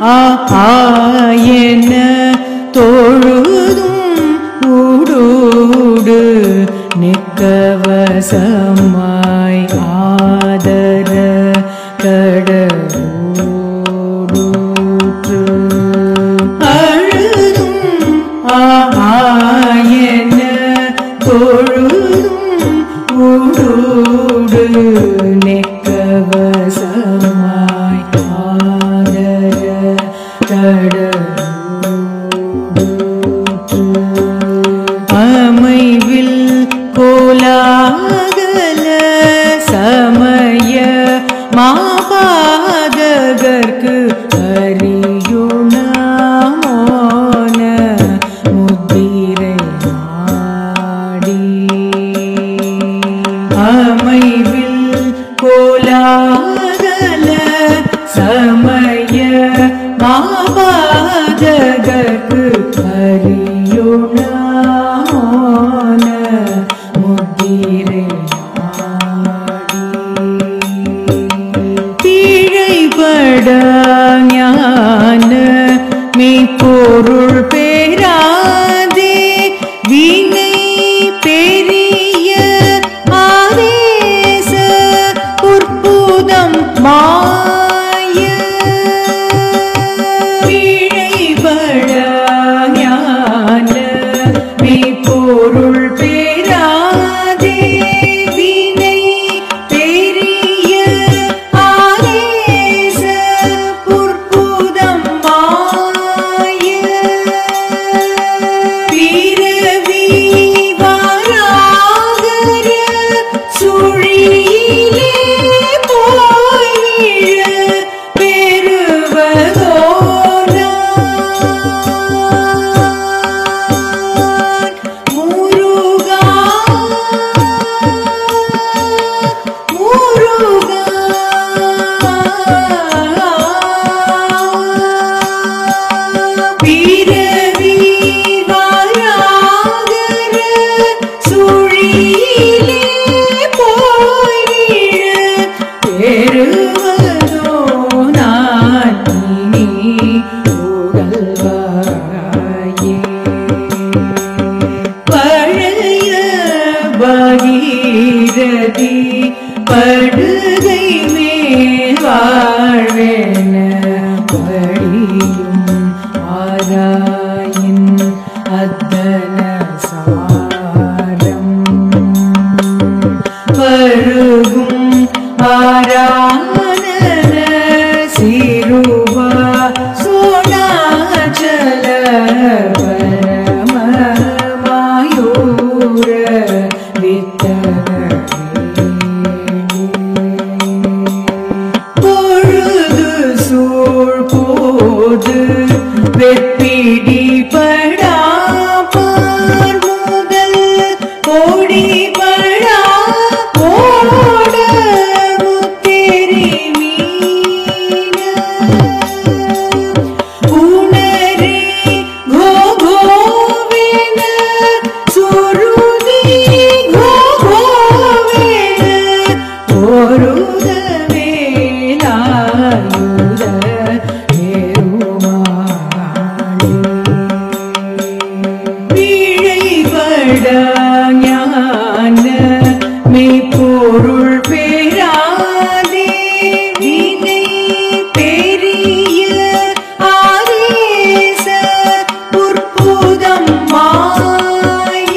ஆயன தொழுதும் ஊடூடு நிக்கவசமாய் ஆதர கடலூடூற்று அழுதும் ஆயன தொழுதும் ஊடூடு நிக்கவசமாய் ஆதர கடலூடூற்று அமைவில் கோலாகல சமய மாபாதகர்க்கு அறியுணாமோன முத்திரை நாடி அமைவில் கோலாகல சமய மாபாதகர்க்கு அறியுணாமோன முத்திரை தீழைபட ஞான மெய்ப்பொருள் பெறாதே வினை பெரிய ஆவேச உற்புதம் மாய தீழைபட ஞான மெய்ப்பொருள் பெறாதே வினை பெரிய ஆவேச உற்புதம் மாய பிறவி வாராகர சுழியிலே போயிழ பெறுவதோனான் முருகா முருகா பிறவி வாராகர சுழியிலே போயிழ பெறுவதோனான் நீ புகழ்வாயே பழைய பகீரதி படுகை மேல் வாழ்வேன படியும் ஆராயின் அத்தன சாரம் பருகும் ஆரான சிறுவா சோணாச்சல பரமமாயூர பொழுது சூழ் போது வெப்பிடி படா பார் முதல் கோடி படா கோட முத்தேரி மீன உணரே கோகோவேன சுருதி கோகோவேன ஒருத வேலாயுத பெருமாளே பிழைபட ஞான மெய்ப்பொருள் பெறாதே வினை பெரிய ஆவேச உற்புதம் மாய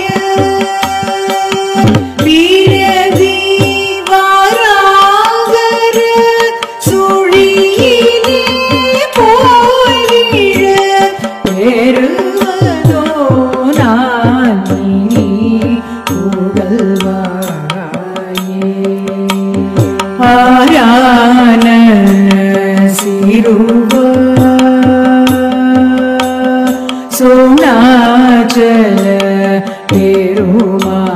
பிறவி வாராகர சுழியிலே போயிழ பெறுவதோனான் நீ புகழ்வாயே ஆரான சிறுவா சோணாச்சல பெருமா